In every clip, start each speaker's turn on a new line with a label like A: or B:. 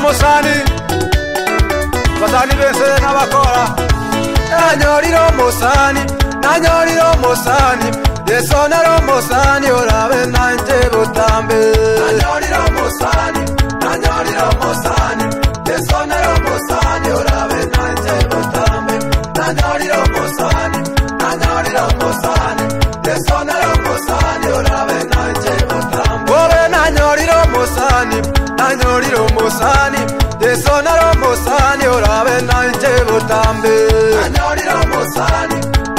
A: musani basani bense n'abakora nanyoriro musani desonero musani orabe nanje butambe nanyoriro musani desonero musani orabe nanje butambe nanyoriro musani desonero musani orabe nanje butambe obe nanyoriro musani desonero musani orabe nanje butambe nanyoriro musani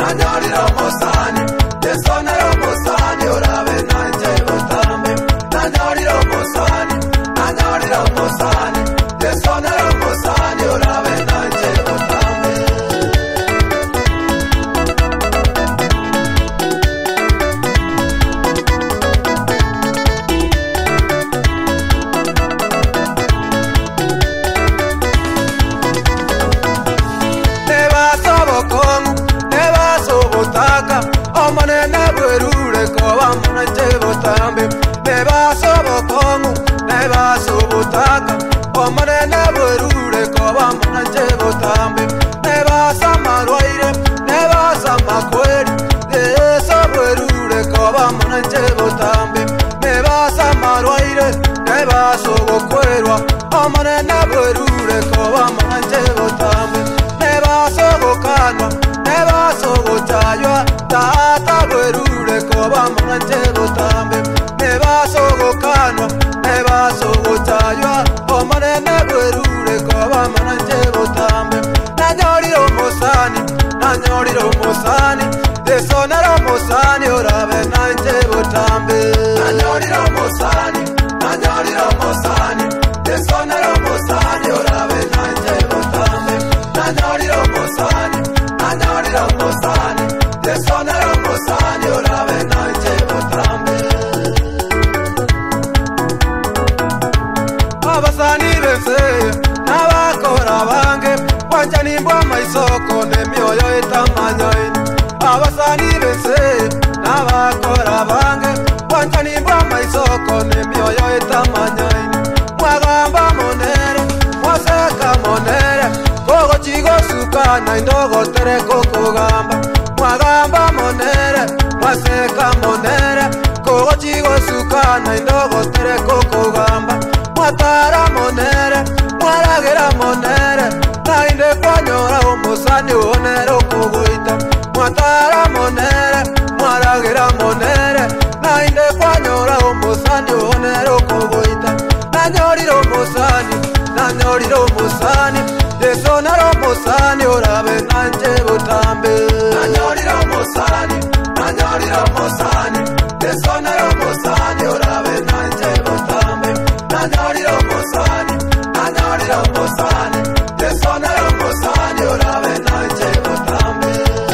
A: desonero musani orabe nanje butambe nanyoriro musani desonero musani orabe nanje butambe omanene bwerure koba munanje butambe nebaso bokongu nebaso butaka omanene bwerure koba munanje butambe nebasa marwaire nebasa makweri neso bwerure koba munanje butambe nebasa marwaire nebaso bokwerwa omanene bwerure koba munanje butambe nebaso bokanwa nebaso bochaywa tata bwerure koba munanje butambe nebaso bokanwa nebaso bochaywa omanene bwerure koba munanje butambe nanyoriro musani desonero musani orabe nanje butambe nanyoriro musani desonero musani orabe nanje butambe nanyoriro musani desonero musani orabe nanje butambe abasani bense n'abakora bange wanjanimbwa maisoko nemyoyo itamanyoyi abasani bense n'abakora bange wanjanimbwa maisoko nemyoyo itamanyoyi mwagamba monere mwaseka monere kogo chigo sukana indogo tere kokogamba mwagamba monere mwaseka monere kogo chigo sukana indogo tere kokogamba mwatara monere mwaragera monere nainde kwanyora umusani onere okuguita mwatara monere mwaragera monere nainde kwanyora umusani onere okuguita nanyoriro musani desonero musani orabe nanje butambe nanyoriro musani desonero musani orabe nanje butambe nanyoriro musani desonero musani orabe nanje butambe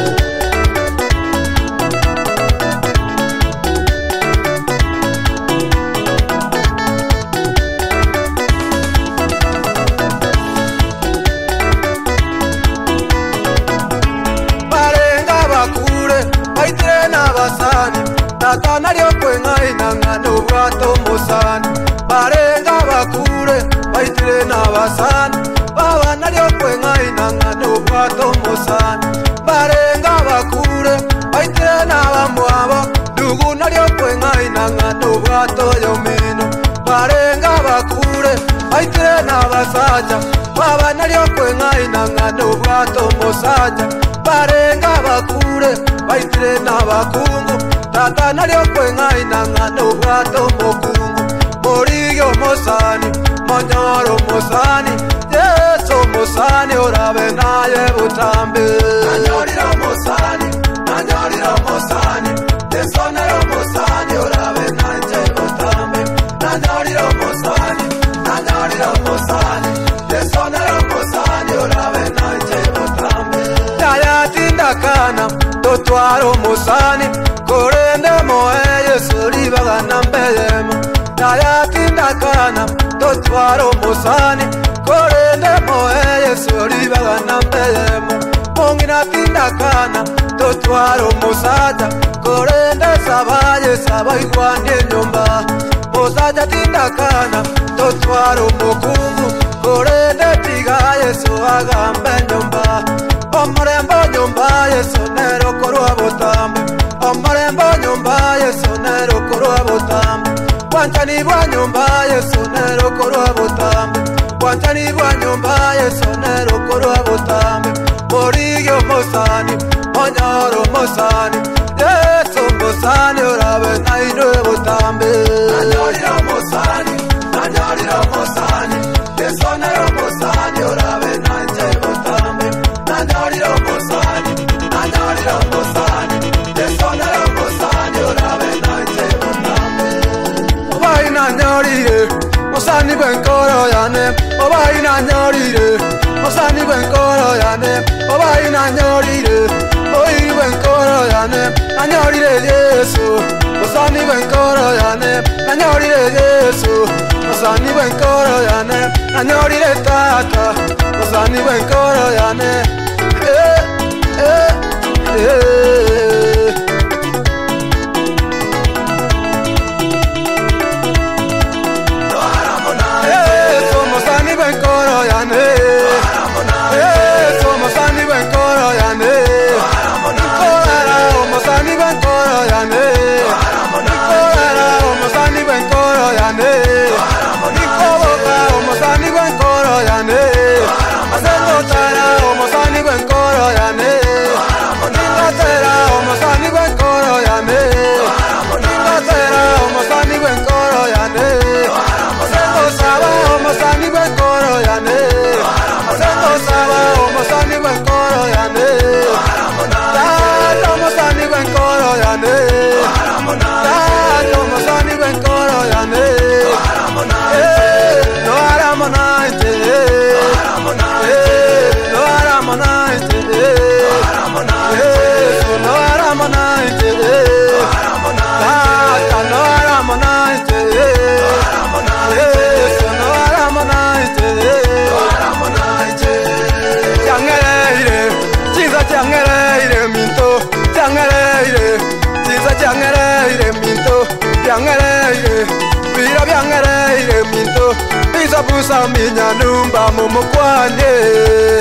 A: tata nario kwengai nangano bwato musani barenga bakure baitire nabasani baba nario kwengai nangano bwato musani barenga bakure baitire nabamwabo dugu nario kwengai nangano bwato yomino barenga bakure baitire nabasaja baba nario kwengai nangano bwato musaja barenga bakure baitire nabakungu tata nario kwengai nangano bwato mokungu moriyo musani monyoro musani yeso musani orabe naye butambe nanyoriro musani desonero musani orabe nanje butambe nanyoriro musani desonero musani orabe nanje butambe tayatindakana totwaro musani korende moeye suriba ganambeyema tayatindakana totwaro musani korende moeye suriba ganambeyema mongina tindakana totwaro musata korende sabaye sabaigwanye nyumba musata tindakana totwaro mukungu Orende tiga Yesu agambe nyumba Omorembo nyumba Yesu nero korwa botambe Omorembo nyumba Yesu nero korwa botambe Wantani bwa nyumba Yesu nero korwa botambe Wantani bwa nyumba Yesu nero korwa botambe Morigyo mosani Onyoro mosani Yesu mosani orabe nainwe botambe Nanyoriro mosani Nanyoriro mosani Yesu nero mosani orabe nainwe botambe Nanyoriro mosani Nanyoriro mosani Yesu nero mosani orabe nainwe botambe Obai nanyorire Mosani benkoro yane Obai nanyorire Mosani benkoro yane Obai nanyorire Obai benkoro yane Nanyorire Yesu Mosani benkoro yane Nanyorire Yesu Mosani benkoro yane Nanyorire Tata Mosani benkoro yane Busa minya numba mumukwane